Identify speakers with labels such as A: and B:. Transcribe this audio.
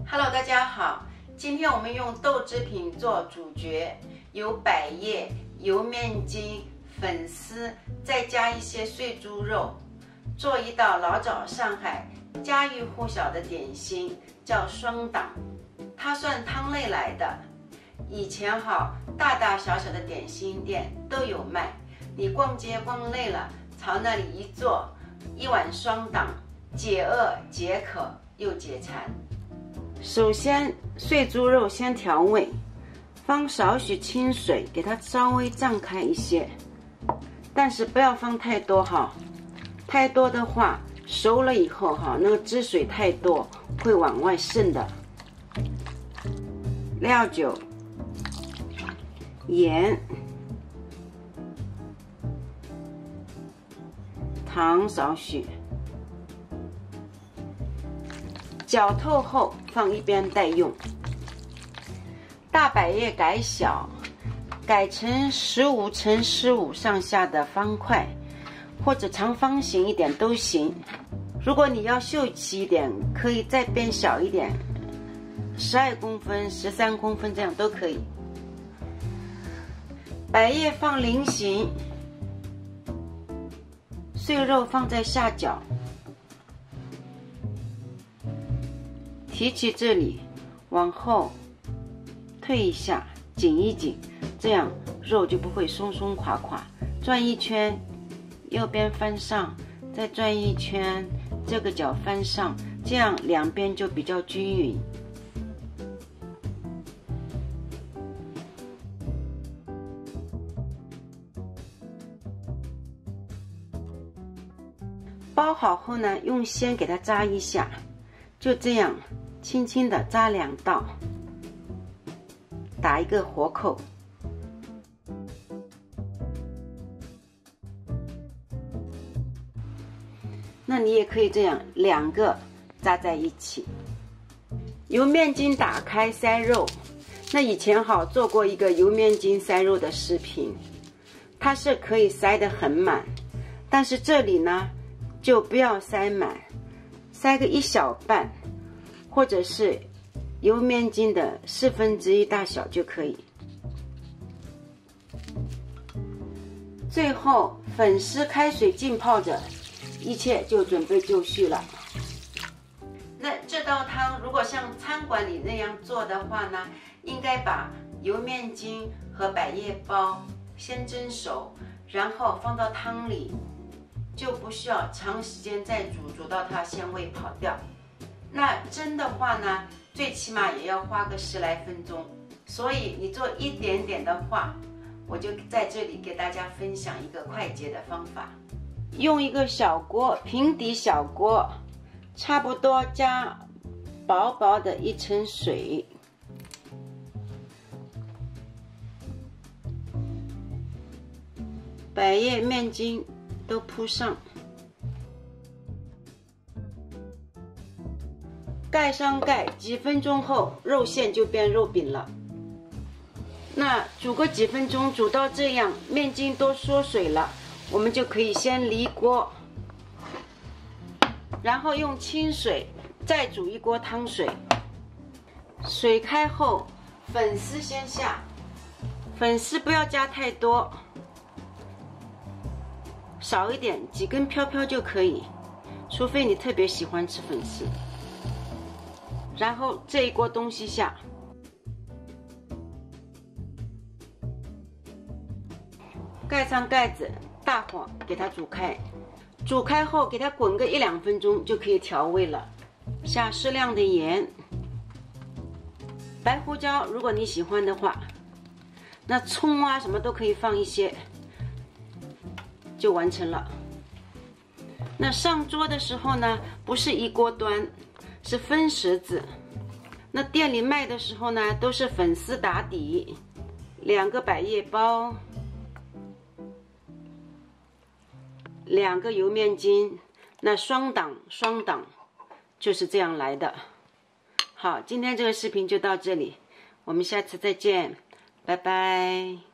A: Hello， 大家好，今天我们用豆制品做主角，有百叶、油面筋、粉丝，再加一些碎猪肉，做一道老早上海家喻户晓的点心，叫双档。它算汤类来的，以前大大小小的点心店都有卖。你逛街逛累了，朝那里一坐，一碗双档，解饿解渴又解馋。首先，碎猪肉先调味，放少许清水，给它稍微胀开一些，但是不要放太多太多的话，熟了以后那个汁水太多，会往外渗的。料酒、盐、糖少许，搅透后放一边待用。大百叶改小，改成15乘15上下的方块，或者长方形一点都行。如果你要秀气一点，可以再变小一点，12公分、13公分这样都可以。百叶放菱形，碎肉放在下角，提起这里，往后退一下，紧一紧，这样肉就不会松松垮垮。转一圈，右边翻上，再转一圈，这个角翻上，这样两边就比较均匀。包好后呢，用线给它扎一下，就这样轻轻的扎2道，打一个活扣。那你也可以这样2个扎在一起。油面筋打开塞肉，那以前做过一个油面筋塞肉的视频，它是可以塞得很满，但是这里呢就不要塞满，塞个1小半，或者是油面筋的1/4大小就可以。最后粉丝开水浸泡着，一切就准备就绪了。那这道汤如果像餐馆里那样做的话呢，应该把油面筋和百叶包先蒸熟，然后放到汤里，就不需要长时间再煮到它鲜味跑掉。那蒸的话呢，最起码也要花个10来分钟，所以你做一点点的话，我就在这里给大家分享一个快捷的方法。用一个小锅，平底小锅，差不多加薄薄的1层水，百叶面筋都铺上，盖上盖，几分钟后肉馅就变肉饼了。那煮个几分钟，煮到这样面筋都缩水了，我们就可以先离锅，然后用清水再煮一锅汤水。水开后，粉丝先下，粉丝不要加太多，少一点，几根飘飘就可以，除非你特别喜欢吃粉丝。然后这一锅东西下，盖上盖子，大火给它煮开。煮开后给它滚个1、2分钟就可以调味了。下适量的盐，白胡椒如果你喜欢的话，那葱啊什么都可以放一些，就完成了。那上桌的时候呢，不是一锅端，是分食子。那店里卖的时候呢，都是粉丝打底，2个百叶包，2个油面筋，那双档就是这样来的。好，今天这个视频就到这里，我们下次再见，拜拜。